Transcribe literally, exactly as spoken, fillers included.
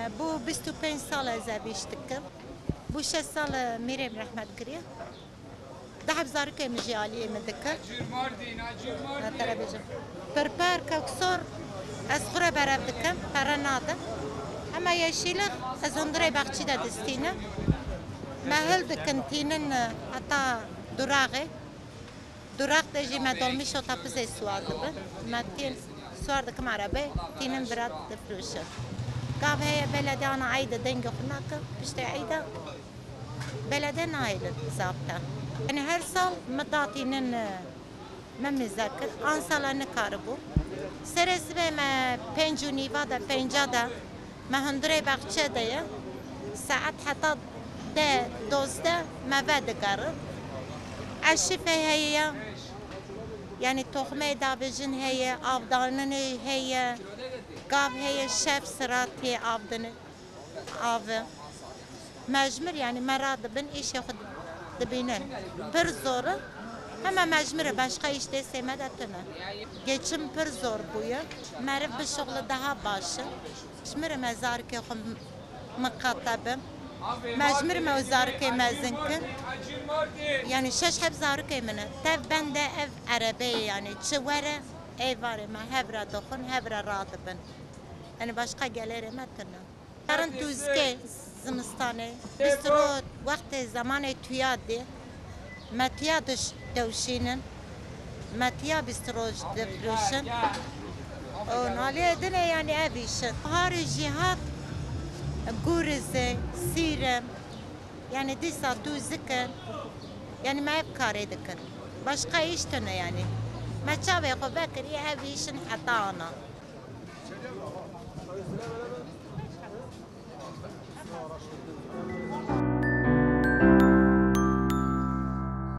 Bu بیست و پنج سال از اویش دکم. Bu شش سال میرم رحمت گریه. ده هزار که مجیالی مدکر. نتره بجم. پر پر کاکسور از خوره برف دکم. پر ناده. اما یشیله از اندره بخشی دستینه. محل دکن تینن حتی دراغه. دراغ دجی مدلمیش و تپز سوار دبن. متین سوار دکم عربه تینن براد دفروشه. قاب هي بلدي أنا عايدة دنجة هناك بشتي عايدة بلدي نايلة زابطة يعني هر سال مداتي نن ما مذاكر آن سال أنا كاربو سرس ما بينجو نيفا دا بينجا دا ما هندري بخشة دا ساعات حتى دا دوزدا ما بعد قرب عشفة هي يعني تخمة دابجن هي أفضلن هي قاب هي شاف سراتي أفضل أف مجمر يعني مراد بن إيش ياخد دبينن برزورة هما مجمر başka işte semedetine geçim per zor buya marif bir şغل daha başı şmir mezar ki xum makatabım مجمر مزار که مزن کن یعنی شش هزار که منه تف بنده اف عربی یعنی چوره ایواره ما هبره دخون هبره راتبن yani başka gelere metne. Yarın tuzke zimistanı. Bistro vakti zamanı tüyadi. Matiya düş devşinin. Matiya bistro devşin. O nali edine yani evişin. Hari cihat gurize, sirem. Yani disa tuziken. Yani mev kare dikin. Başka iştene yani. Meçave ko bekri evişin hatana. Selam.